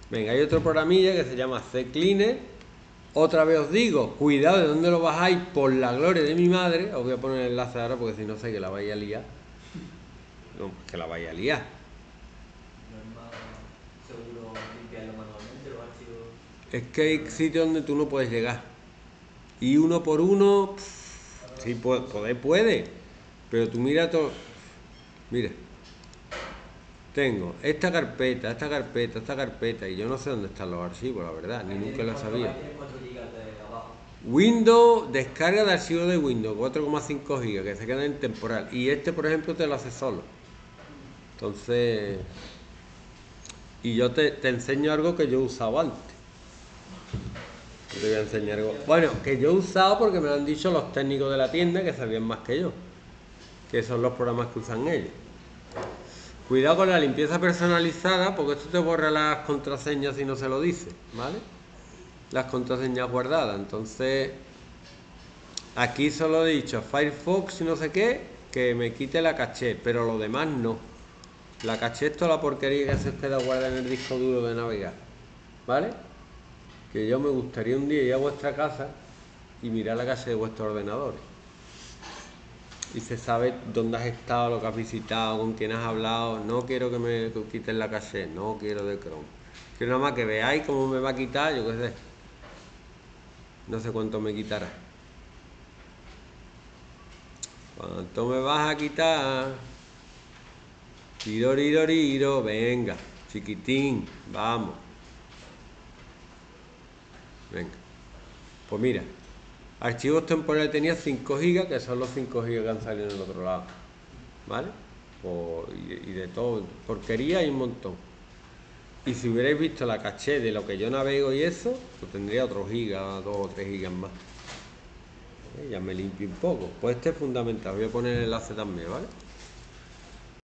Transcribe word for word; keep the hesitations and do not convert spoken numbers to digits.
Venga, hay otro programilla que se llama CCleaner. Otra vez os digo, cuidado de dónde lo bajáis, por la gloria de mi madre. Os voy a poner el enlace ahora porque si no sé que la vais a liar. No, que la vais a liar. No es más seguro limpiarlo manualmente, los archivos. Es que hay sitios donde tú no puedes llegar. Y uno por uno, pff, sí, puede, puede, puede. Pero tú mira todo. Mira. Tengo esta carpeta, esta carpeta, esta carpeta. Y yo no sé dónde están los archivos, la verdad. Ni nunca lo he sabido. Ahí tienes cuatro gigas de abajo. Windows, descarga de archivos de Windows, cuatro coma cinco gigas, que se quedan en temporal. Y este, por ejemplo, te lo hace solo. Entonces... Y yo te, te enseño algo que yo he usado antes. Te voy a enseñar algo. Bueno, que yo he usado porque me lo han dicho los técnicos de la tienda que sabían más que yo. Que son los programas que usan ellos. Cuidado con la limpieza personalizada, porque esto te borra las contraseñas si no se lo dice, ¿vale? Las contraseñas guardadas. Entonces, aquí solo he dicho Firefox y no sé qué, que me quite la caché, pero lo demás no. La caché es toda la porquería que se queda guardada en el disco duro de navegar, ¿vale? Que yo me gustaría un día ir a vuestra casa y mirar la caché de vuestros ordenadores. Y se sabe dónde has estado, lo que has visitado, con quién has hablado. No quiero que me quiten la caché, no quiero de Chrome. Quiero nada más que veáis cómo me va a quitar, yo qué sé. No sé cuánto me quitará. ¿Cuánto me vas a quitar? Tiroriroriro, venga, chiquitín, vamos. Venga. Pues mira, archivos temporales tenía cinco gigas, que son los cinco gigas que han salido en el otro lado. ¿Vale? Pues, y, y de todo, porquería y un montón. Y si hubierais visto la caché de lo que yo navego y eso, pues tendría otros gigas, dos o tres gigas más. ¿Eh? Ya me limpio un poco. Pues este es fundamental, voy a poner el enlace también, ¿vale?